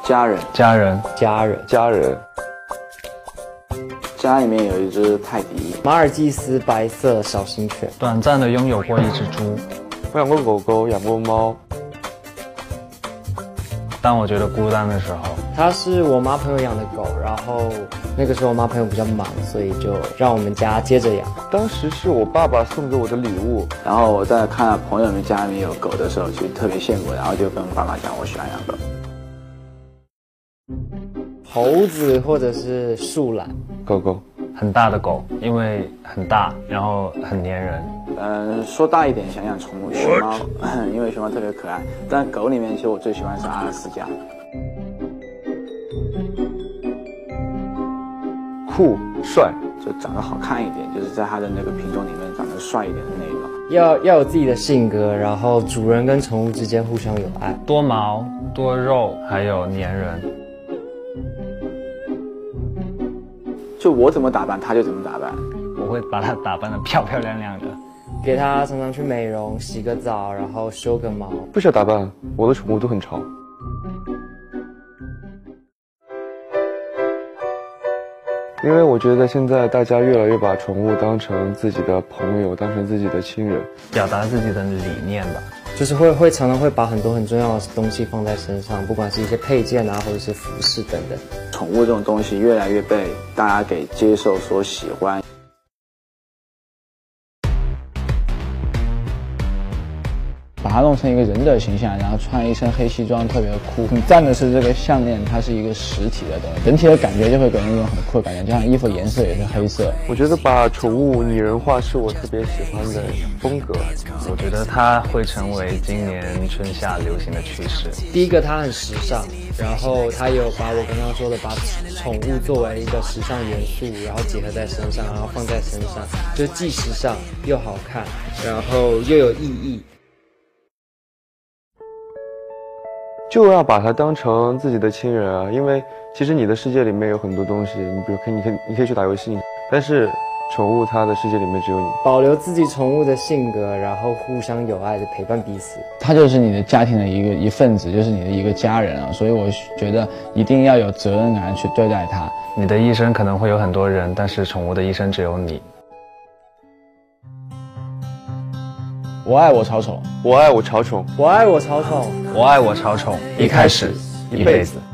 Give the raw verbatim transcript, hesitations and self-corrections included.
家人， 家人， 家人， 家人。 家里面有一只泰迪， 马尔济斯白色小型犬， 短暂的拥有过一只猪。 我养过狗狗，养过猫。 当我觉得孤单的时候， 它是我妈朋友养的狗，然后那个时候我妈朋友比较忙，所以就让我们家接着养。 当时是我爸爸送给我的礼物， 然后我在看到朋友们家里面有狗的时候，就特别羡慕，然后就跟爸妈讲我喜欢养狗。 猴子或者是树懒， 狗狗， 很大的狗，因为很大，然后很粘人。 嗯，说大一点，想养宠物熊猫，因为熊猫特别可爱。但狗里面，其实我最喜欢是阿拉斯加。 酷帅， 就长得好看一点，就是在它的那个品种里面长得帅一点的那一种。 要要有自己的性格，然后主人跟宠物之间互相有爱， 多毛多肉，还有粘人。 就我怎么打扮，它就怎么打扮。 我会把它打扮得漂漂亮亮的， 给它常常去美容，洗个澡，然后修个毛。 不需要打扮，我的宠物都很潮。因为我觉得现在大家越来越把宠物当成自己的朋友，当成自己的亲人， 表达自己的理念吧。 就是会会常常会把很多很重要的东西放在身上，不管是一些配件啊，或者是服饰等等。 宠物这种东西越来越被大家给接受，所喜欢。 把它弄成一个人的形象，然后穿一身黑西装，特别酷。你站的是这个项链，它是一个实体的东西，整体的感觉就会给人一种很酷的感觉，就像衣服颜色也是黑色。 我觉得把宠物拟人化是我特别喜欢的风格。 我觉得它会成为今年春夏流行的趋势。 第一个，它很时尚，然后它有把我刚刚说的把宠物作为一个时尚元素，然后结合在身上，然后放在身上，就既时尚又好看，然后又有意义。 就要把它当成自己的亲人啊，因为其实你的世界里面有很多东西，你比如可以，你可以，你可以去打游戏，但是宠物它的世界里面只有你。 保留自己宠物的性格，然后互相有爱的陪伴彼此。 它就是你的家庭的一个一份子，就是你的一个家人啊，所以我觉得一定要有责任感去对待它。 你的一生可能会有很多人，但是宠物的一生只有你。 我爱我潮宠， 我爱我潮宠， 我爱我潮宠， 我爱我潮宠，一开始，一辈子。